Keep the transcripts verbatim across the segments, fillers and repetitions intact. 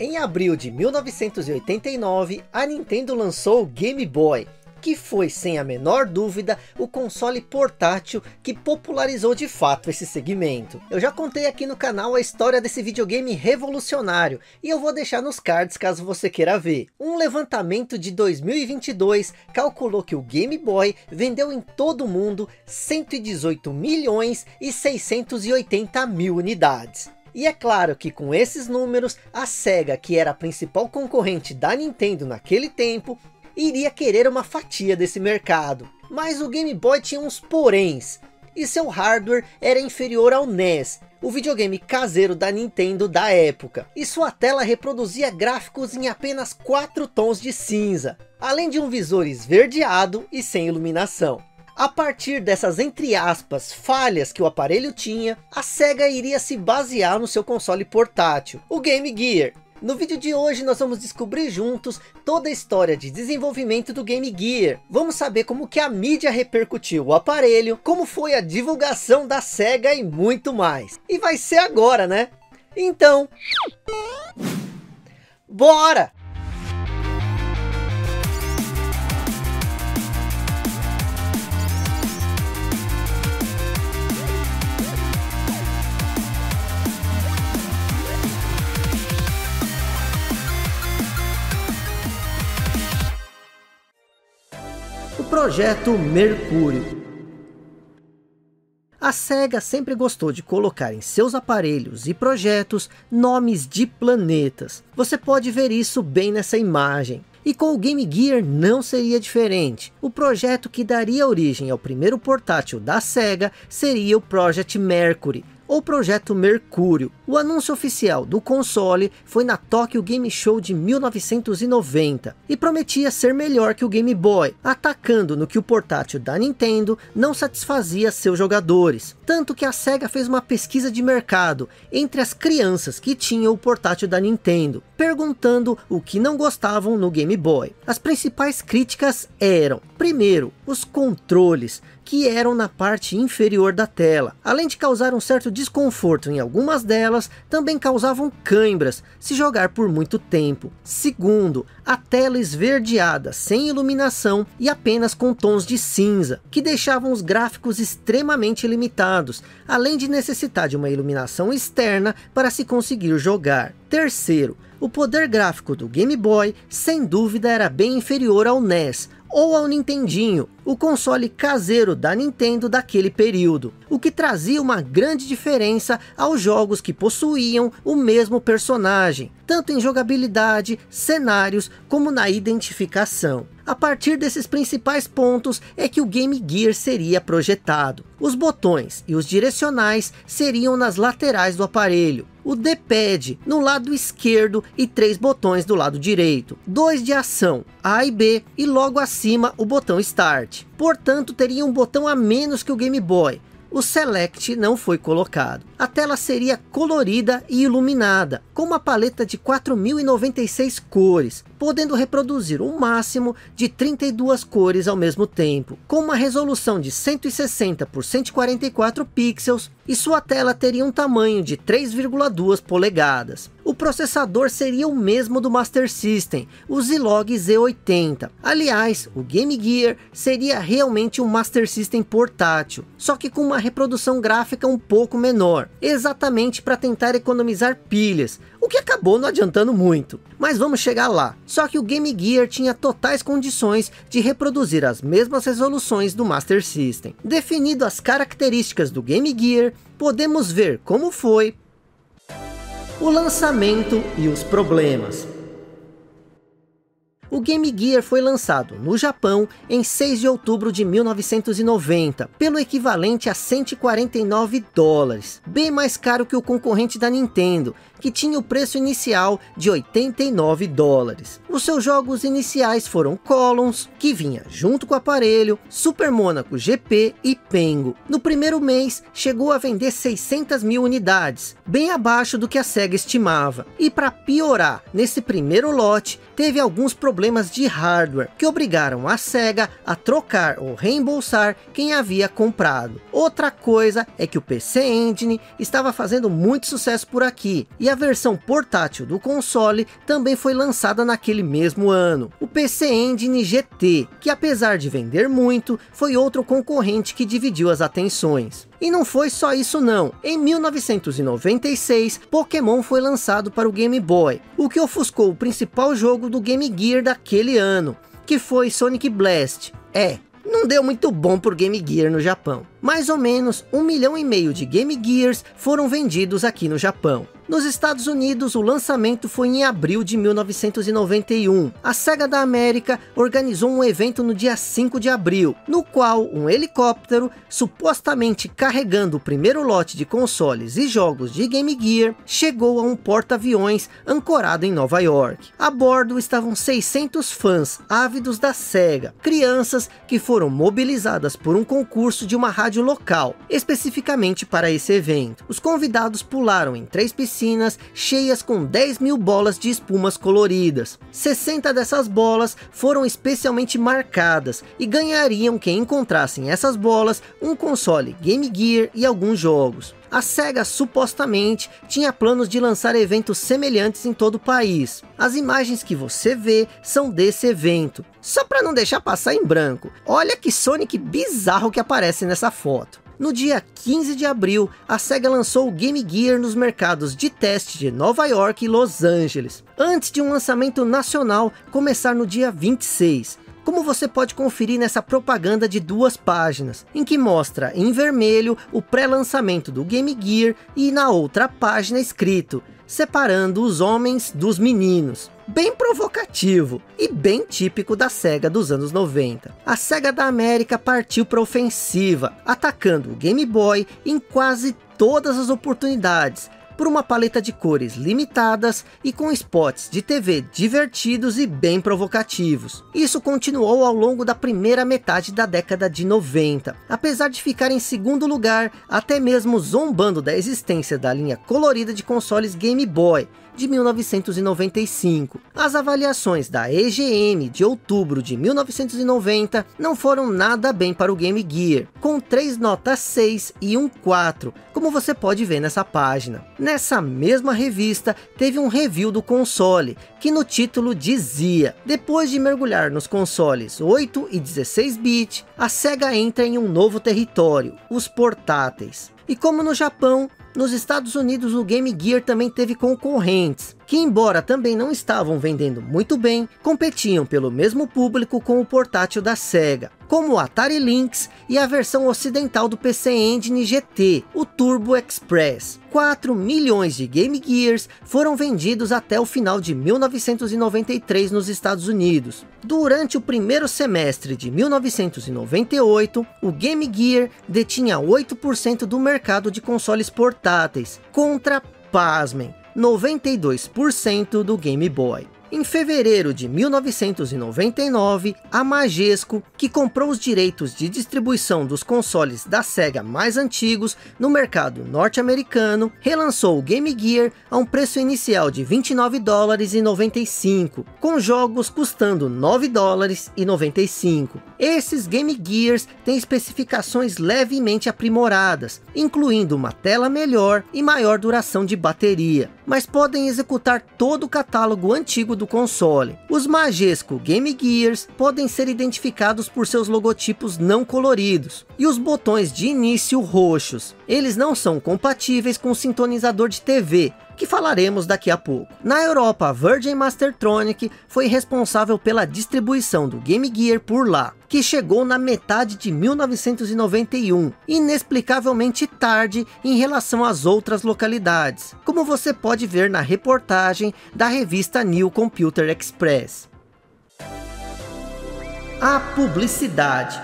Em abril de mil novecentos e oitenta e nove, a Nintendo lançou o Game Boy, que foi, sem a menor dúvida, o console portátil que popularizou de fato esse segmento. Eu já contei aqui no canal a história desse videogame revolucionário, e eu vou deixar nos cards caso você queira ver. Um levantamento de dois mil e vinte e dois calculou que o Game Boy vendeu em todo o mundo cento e dezoito milhões e seiscentos e oitenta mil unidades. E é claro que com esses números, a Sega, que era a principal concorrente da Nintendo naquele tempo, iria querer uma fatia desse mercado. Mas o Game Boy tinha uns poréns, e seu hardware era inferior ao N E S, o videogame caseiro da Nintendo da época. E sua tela reproduzia gráficos em apenas quatro tons de cinza, além de um visor esverdeado e sem iluminação. A partir dessas, entre aspas, falhas que o aparelho tinha, a Sega iria se basear no seu console portátil, o Game Gear. No vídeo de hoje nós vamos descobrir juntos toda a história de desenvolvimento do Game Gear. Vamos saber como que a mídia repercutiu o aparelho, como foi a divulgação da Sega e muito mais. E vai ser agora, né? Então, bora! Projeto Mercúrio. A Sega sempre gostou de colocar em seus aparelhos e projetos nomes de planetas. Você pode ver isso bem nessa imagem. E com o Game Gear não seria diferente. O projeto que daria origem ao primeiro portátil da Sega seria o Project Mercury, ou Projeto Mercúrio. O anúncio oficial do console foi na Tokyo Game Show de mil novecentos e noventa, e prometia ser melhor que o Game Boy, atacando no que o portátil da Nintendo não satisfazia seus jogadores. Tanto que a Sega fez uma pesquisa de mercado entre as crianças que tinham o portátil da Nintendo, perguntando o que não gostavam no Game Boy. As principais críticas eram, primeiro, os controles, que eram na parte inferior da tela. Além de causar um certo desconforto em algumas delas, também causavam cãibras se jogar por muito tempo. Segundo, a tela esverdeada, sem iluminação e apenas com tons de cinza, que deixavam os gráficos extremamente limitados, além de necessitar de uma iluminação externa para se conseguir jogar. Terceiro, o poder gráfico do Game Boy, sem dúvida, era bem inferior ao N E S, ou ao Nintendinho, o console caseiro da Nintendo daquele período, o que trazia uma grande diferença aos jogos que possuíam o mesmo personagem, tanto em jogabilidade, cenários, como na identificação. A partir desses principais pontos é que o Game Gear seria projetado. Os botões e os direcionais seriam nas laterais do aparelho, o D-pad no lado esquerdo e três botões do lado direito, dois de ação, A e B, e logo acima o botão Start. Portanto, teria um botão a menos que o Game Boy. O Select não foi colocado. A tela seria colorida e iluminada, com uma paleta de quatro mil e noventa e seis cores, podendo reproduzir um máximo de trinta e duas cores ao mesmo tempo, com uma resolução de cento e sessenta por cento e quarenta e quatro pixels, e sua tela teria um tamanho de três vírgula duas polegadas. O processador seria o mesmo do Master System, o Zilog Z oitenta. Aliás, o Game Gear seria realmente um Master System portátil, só que com uma reprodução gráfica um pouco menor, exatamente para tentar economizar pilhas, o que acabou não adiantando muito. Mas vamos chegar lá. Só que o Game Gear tinha totais condições de reproduzir as mesmas resoluções do Master System. Definido as características do Game Gear, podemos ver como foi o lançamento e os problemas. O Game Gear foi lançado no Japão em seis de outubro de mil novecentos e noventa, pelo equivalente a cento e quarenta e nove dólares, bem mais caro que o concorrente da Nintendo, que tinha o preço inicial de oitenta e nove dólares. Os seus jogos iniciais foram Columns, que vinha junto com o aparelho, Super Monaco G P e Pengo. No primeiro mês, chegou a vender seiscentas mil unidades, bem abaixo do que a Sega estimava. E para piorar, nesse primeiro lote, teve alguns problemas de hardware, que obrigaram a Sega a trocar ou reembolsar quem havia comprado. Outra coisa é que o P C Engine estava fazendo muito sucesso por aqui, e a versão portátil do console também foi lançada naquele mesmo ano, o P C Engine G T, que apesar de vender muito, foi outro concorrente que dividiu as atenções. E não foi só isso não, em mil novecentos e noventa e seis, Pokémon foi lançado para o Game Boy, o que ofuscou o principal jogo do Game Gear daquele ano, que foi Sonic Blast. É, não deu muito bom por Game Gear no Japão. Mais ou menos um milhão e meio de Game Gears foram vendidos aqui no Japão. Nos Estados Unidos, o lançamento foi em abril de mil novecentos e noventa e um. A Sega da América organizou um evento no dia cinco de abril, no qual um helicóptero, supostamente carregando o primeiro lote de consoles e jogos de Game Gear, chegou a um porta-aviões ancorado em Nova York. A bordo estavam seiscentos fãs ávidos da Sega, crianças que foram mobilizadas por um concurso de uma rádio local, especificamente para esse evento. Os convidados pularam em três piscinas cheias com dez mil bolas de espumas coloridas. sessenta dessas bolas foram especialmente marcadas e ganhariam quem encontrassem essas bolas um console Game Gear e alguns jogos. A Sega supostamente tinha planos de lançar eventos semelhantes em todo o país. As imagens que você vê são desse evento. Só para não deixar passar em branco, olha que Sonic bizarro que aparece nessa foto. No dia quinze de abril, a Sega lançou o Game Gear nos mercados de teste de Nova York e Los Angeles, antes de um lançamento nacional começar no dia vinte e seis. Como você pode conferir nessa propaganda de duas páginas, em que mostra em vermelho o pré-lançamento do Game Gear e na outra página escrito, separando os homens dos meninos. Bem provocativo e bem típico da Sega dos anos noventa. A Sega da América partiu para a ofensiva, atacando o Game Boy em quase todas as oportunidades, por uma paleta de cores limitadas e com spots de T V divertidos e bem provocativos. Isso continuou ao longo da primeira metade da década de noventa, apesar de ficar em segundo lugar, até mesmo zombando da existência da linha colorida de consoles Game Boy, de mil novecentos e noventa e cinco. As avaliações da E G M de outubro de mil novecentos e noventa não foram nada bem para o Game Gear, com três notas seis e um quatro, como você pode ver nessa página. Nessa mesma revista, teve um review do console, que no título dizia: depois de mergulhar nos consoles oito e dezesseis bit, a Sega entra em um novo território, os portáteis. E como no Japão, nos Estados Unidos o Game Gear também teve concorrentes, que embora também não estavam vendendo muito bem, competiam pelo mesmo público com o portátil da Sega, como o Atari Lynx e a versão ocidental do P C Engine G T, o Turbo Express. quatro milhões de Game Gears foram vendidos até o final de mil novecentos e noventa e três nos Estados Unidos. Durante o primeiro semestre de mil novecentos e noventa e oito, o Game Gear detinha oito por cento do mercado de consoles portáteis, contra, pasmem, noventa e dois por cento do Game Boy. Em fevereiro de mil novecentos e noventa e nove, a Majesco, que comprou os direitos de distribuição dos consoles da Sega mais antigos no mercado norte-americano, relançou o Game Gear a um preço inicial de vinte e nove dólares e noventa e cinco, com jogos custando nove dólares e noventa e cinco. Esses Game Gears têm especificações levemente aprimoradas, incluindo uma tela melhor e maior duração de bateria, mas podem executar todo o catálogo antigo do console. Os Majesco Game Gears podem ser identificados por seus logotipos não coloridos e os botões de início roxos. Eles não são compatíveis com o sintonizador de T V, que falaremos daqui a pouco. Na Europa, a Virgin Mastertronic foi responsável pela distribuição do Game Gear por lá, que chegou na metade de mil novecentos e noventa e um, inexplicavelmente tarde em relação às outras localidades, como você pode ver na reportagem da revista New Computer Express. A publicidade.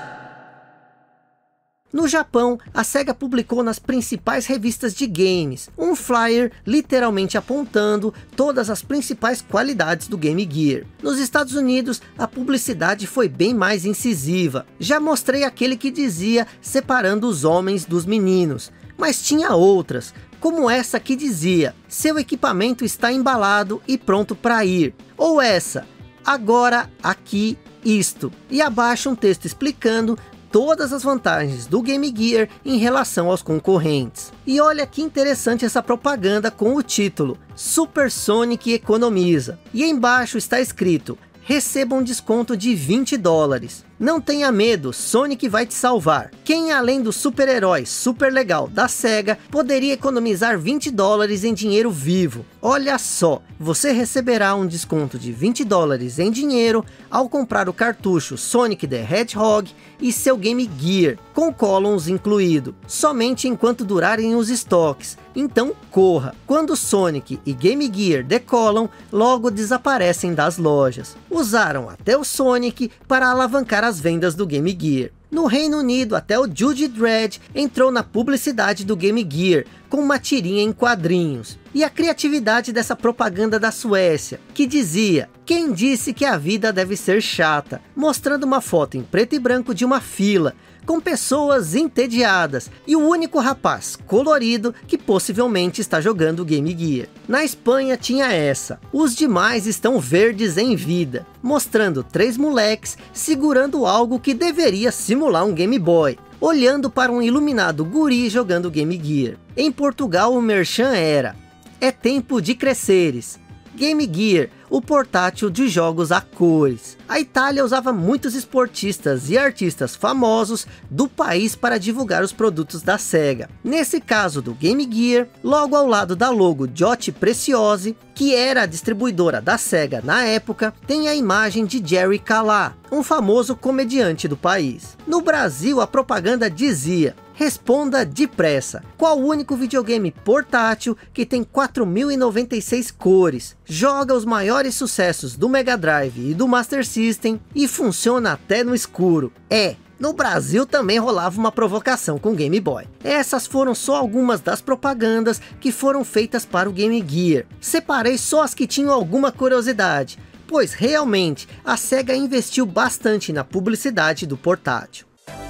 No Japão, a Sega publicou nas principais revistas de games um flyer literalmente apontando todas as principais qualidades do Game Gear. Nos Estados Unidos, a publicidade foi bem mais incisiva. Já mostrei aquele que dizia separando os homens dos meninos, mas tinha outras, como essa que dizia: seu equipamento está embalado e pronto para ir. Ou essa: agora, aqui, isto. E abaixo um texto explicando todas as vantagens do Game Gear em relação aos concorrentes. E olha que interessante essa propaganda com o título Super Sonic economiza. E embaixo está escrito: receba um desconto de vinte dólares. Não tenha medo, Sonic vai te salvar. Quem além do super-herói super legal da SEGA poderia economizar vinte dólares em dinheiro vivo? Olha só, você receberá um desconto de vinte dólares em dinheiro ao comprar o cartucho Sonic the Hedgehog e seu Game Gear, com columns incluído, somente enquanto durarem os estoques. Então corra, quando Sonic e Game Gear decolam, logo desaparecem das lojas. Usaram até o Sonic para alavancar as vendas do Game Gear. No Reino Unido, até o Judge Dredd entrou na publicidade do Game Gear, com uma tirinha em quadrinhos. E a criatividade dessa propaganda da Suécia, que dizia: quem disse que a vida deve ser chata? Mostrando uma foto em preto e branco de uma fila, com pessoas entediadas, e o único rapaz colorido que possivelmente está jogando Game Gear. Na Espanha tinha essa: os demais estão verdes em vida, mostrando três moleques segurando algo que deveria simular um Game Boy, olhando para um iluminado guri jogando Game Gear. Em Portugal o merchan era: é tempo de cresceres. Game Gear, o portátil de jogos a cores. A Itália usava muitos esportistas e artistas famosos do país para divulgar os produtos da SEGA. Nesse caso do Game Gear, logo ao lado da logo Giochi Preziosi, que era a distribuidora da SEGA na época, tem a imagem de Jerry Calà, um famoso comediante do país. No Brasil, a propaganda dizia: responda depressa, qual o único videogame portátil que tem quatro mil e noventa e seis cores, joga os maiores sucessos do Mega Drive e do Master System e funciona até no escuro? É, no Brasil também rolava uma provocação com Game Boy. Essas foram só algumas das propagandas que foram feitas para o Game Gear. Separei só as que tinham alguma curiosidade, pois realmente a SEGA investiu bastante na publicidade do portátil.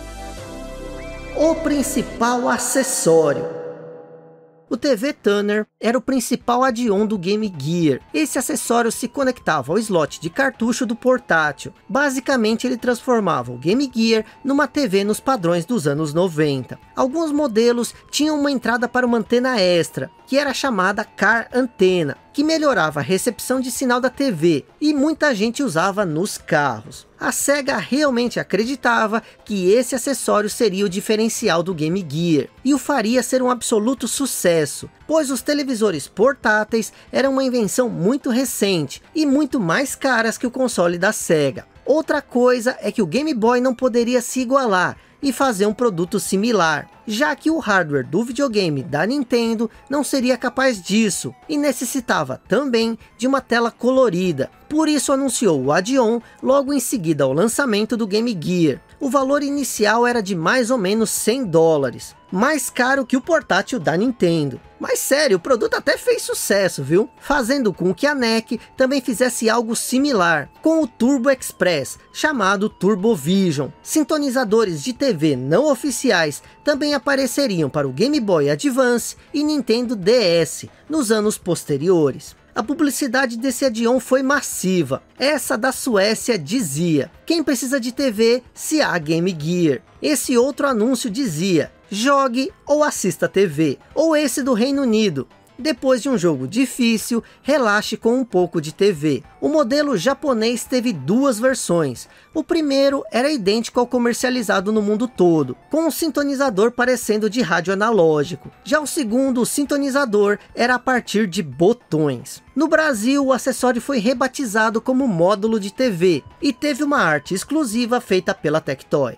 O principal acessório. O T V Tuner era o principal add-on do Game Gear. Esse acessório se conectava ao slot de cartucho do portátil. Basicamente ele transformava o Game Gear numa T V nos padrões dos anos noventa. Alguns modelos tinham uma entrada para uma antena extra, que era chamada Car Antena, que melhorava a recepção de sinal da T V, e muita gente usava nos carros. A SEGA realmente acreditava que esse acessório seria o diferencial do Game Gear, e o faria ser um absoluto sucesso, pois os televisores portáteis eram uma invenção muito recente, e muito mais caras que o console da SEGA. Outra coisa é que o Game Boy não poderia se igualar e fazer um produto similar, já que o hardware do videogame da Nintendo não seria capaz disso, e necessitava também de uma tela colorida. Por isso anunciou o add-on logo em seguida ao lançamento do Game Gear. O valor inicial era de mais ou menos cem dólares, mais caro que o portátil da Nintendo. Mas sério, o produto até fez sucesso, viu? Fazendo com que a N E C também fizesse algo similar, com o Turbo Express, chamado Turbo Vision. Sintonizadores de T V não oficiais também apareceriam para o Game Boy Advance e Nintendo D S nos anos posteriores. A publicidade desse add-on foi massiva. Essa da Suécia dizia: quem precisa de T V se há Game Gear? Esse outro anúncio dizia: jogue ou assista T V. Ou esse do Reino Unido: depois de um jogo difícil, relaxe com um pouco de T V. O modelo japonês teve duas versões. O primeiro era idêntico ao comercializado no mundo todo, com um sintonizador parecendo de rádio analógico. Já o segundo, o sintonizador, era a partir de botões. No Brasil, o acessório foi rebatizado como módulo de T V, e teve uma arte exclusiva feita pela Tectoy.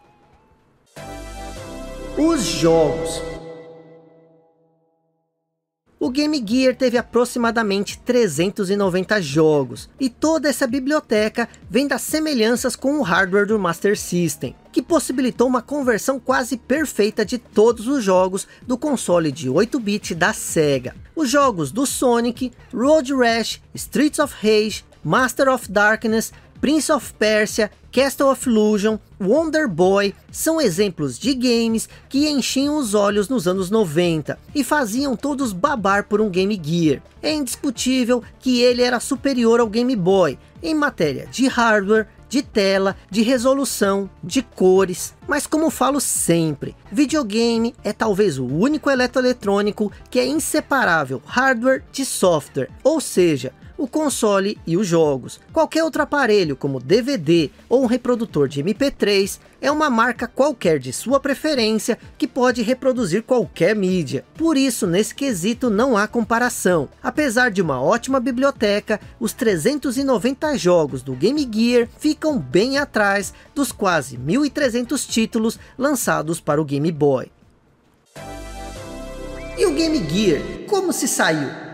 Os jogos. O Game Gear teve aproximadamente trezentos e noventa jogos, e toda essa biblioteca vem das semelhanças com o hardware do Master System, que possibilitou uma conversão quase perfeita de todos os jogos do console de oito bit da SEGA. Os jogos do Sonic, Road Rash, Streets of Rage, Master of Darkness, Prince of Persia, Castle of Illusion, Wonder Boy são exemplos de games que enchiam os olhos nos anos noventa e faziam todos babar por um Game Gear. É indiscutível que ele era superior ao Game Boy em matéria de hardware, de tela, de resolução, de cores. Mas como falo sempre, videogame é talvez o único eletroeletrônico que é inseparável hardware de software, ou seja, o console e os jogos. Qualquer outro aparelho como D V D ou um reprodutor de M P três é uma marca qualquer de sua preferência que pode reproduzir qualquer mídia. Por isso, nesse quesito não há comparação. Apesar de uma ótima biblioteca, os trezentos e noventa jogos do Game Gear ficam bem atrás dos quase mil e trezentos títulos lançados para o Game Boy. E o Game Gear, como se saiu?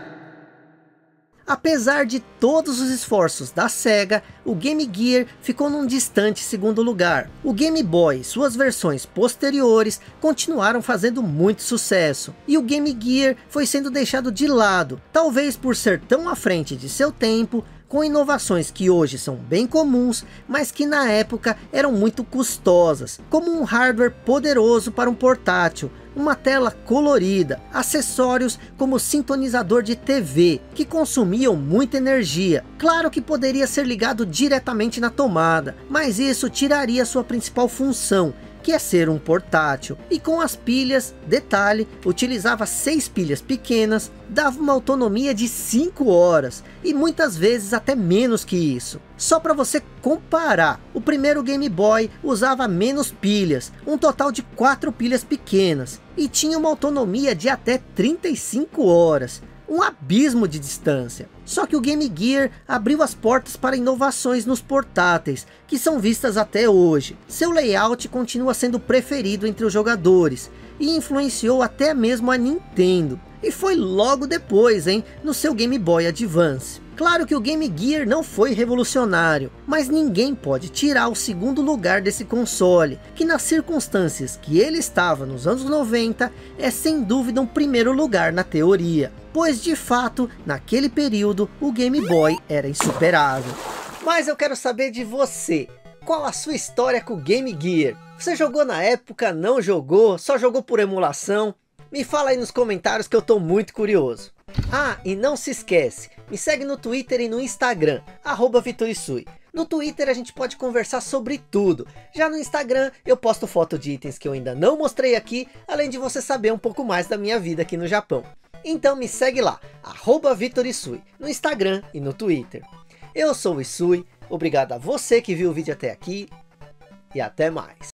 Apesar de todos os esforços da Sega, o Game Gear ficou num distante segundo lugar. O Game Boy e suas versões posteriores continuaram fazendo muito sucesso. E o Game Gear foi sendo deixado de lado, talvez por ser tão à frente de seu tempo, com inovações que hoje são bem comuns, mas que na época eram muito custosas, como um hardware poderoso para um portátil, uma tela colorida, acessórios como sintonizador de T V, que consumiam muita energia. Claro que poderia ser ligado diretamente na tomada, mas isso tiraria sua principal função, que é ser um portátil. E com as pilhas, detalhe, utilizava seis pilhas pequenas, dava uma autonomia de cinco horas, e muitas vezes até menos que isso. Só para você comparar, o primeiro Game Boy usava menos pilhas, um total de quatro pilhas pequenas, e tinha uma autonomia de até trinta e cinco horas. Um abismo de distância. Só que o Game Gear abriu as portas para inovações nos portáteis, que são vistas até hoje. Seu layout continua sendo preferido entre os jogadores, e influenciou até mesmo a Nintendo. E foi logo depois, hein, no seu Game Boy Advance. Claro que o Game Gear não foi revolucionário, mas ninguém pode tirar o segundo lugar desse console, que nas circunstâncias que ele estava nos anos noventa, é sem dúvida um primeiro lugar na teoria. Pois de fato, naquele período, o Game Boy era insuperável. Mas eu quero saber de você, qual a sua história com o Game Gear? Você jogou na época, não jogou, só jogou por emulação? Me fala aí nos comentários que eu tô muito curioso. Ah, e não se esquece, me segue no Twitter e no Instagram, arroba Vitorisui. No Twitter a gente pode conversar sobre tudo. Já no Instagram eu posto foto de itens que eu ainda não mostrei aqui, além de você saber um pouco mais da minha vida aqui no Japão. Então me segue lá, arroba Vitorisui, no Instagram e no Twitter. Eu sou o Isui, obrigado a você que viu o vídeo até aqui e até mais.